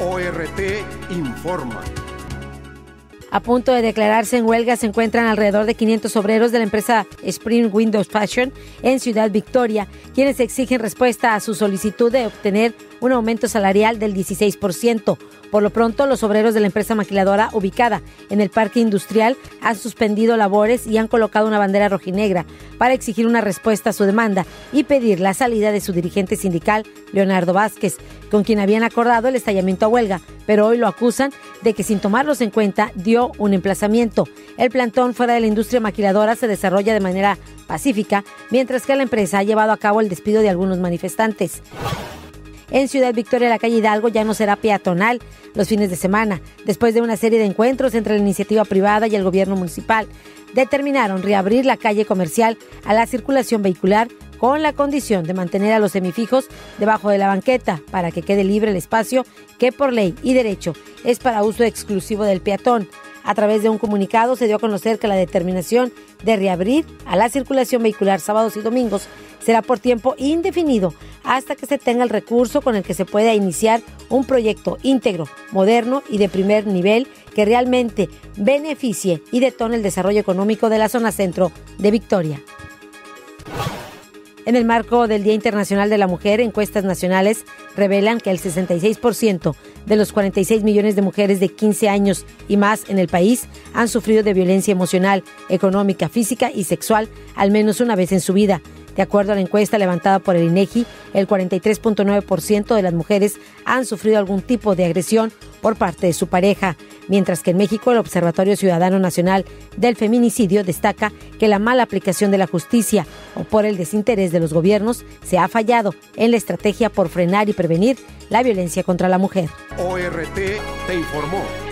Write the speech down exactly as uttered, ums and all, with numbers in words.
O R T informa. A punto de declararse en huelga se encuentran alrededor de quinientos obreros de la empresa Spring Windows Fashion en Ciudad Victoria, quienes exigen respuesta a su solicitud de obtener un aumento salarial del dieciséis por ciento. Por lo pronto, los obreros de la empresa maquiladora ubicada en el parque industrial han suspendido labores y han colocado una bandera rojinegra para exigir una respuesta a su demanda y pedir la salida de su dirigente sindical, Leonardo Vázquez, con quien habían acordado el estallamiento a huelga, pero hoy lo acusan de que sin tomarlos en cuenta dio un emplazamiento. El plantón fuera de la industria maquiladora se desarrolla de manera pacífica, mientras que la empresa ha llevado a cabo el despido de algunos manifestantes. En Ciudad Victoria, la calle Hidalgo ya no será peatonal los fines de semana. Después de una serie de encuentros entre la iniciativa privada y el gobierno municipal, determinaron reabrir la calle comercial a la circulación vehicular con la condición de mantener a los semifijos debajo de la banqueta para que quede libre el espacio que por ley y derecho es para uso exclusivo del peatón. A través de un comunicado se dio a conocer que la determinación de reabrir a la circulación vehicular sábados y domingos será por tiempo indefinido hasta que se tenga el recurso con el que se pueda iniciar un proyecto íntegro, moderno y de primer nivel que realmente beneficie y detone el desarrollo económico de la zona centro de Victoria. En el marco del Día Internacional de la Mujer, encuestas nacionales revelan que el sesenta y seis por ciento de los cuarenta y seis millones de mujeres de quince años y más en el país han sufrido de violencia emocional, económica, física y sexual al menos una vez en su vida. De acuerdo a la encuesta levantada por el INEGI, el cuarenta y tres punto nueve por ciento de las mujeres han sufrido algún tipo de agresión por parte de su pareja, mientras que en México el Observatorio Ciudadano Nacional del Feminicidio destaca que la mala aplicación de la justicia o por el desinterés de los gobiernos se ha fallado en la estrategia por frenar y prevenir la violencia contra la mujer. O R T te informó.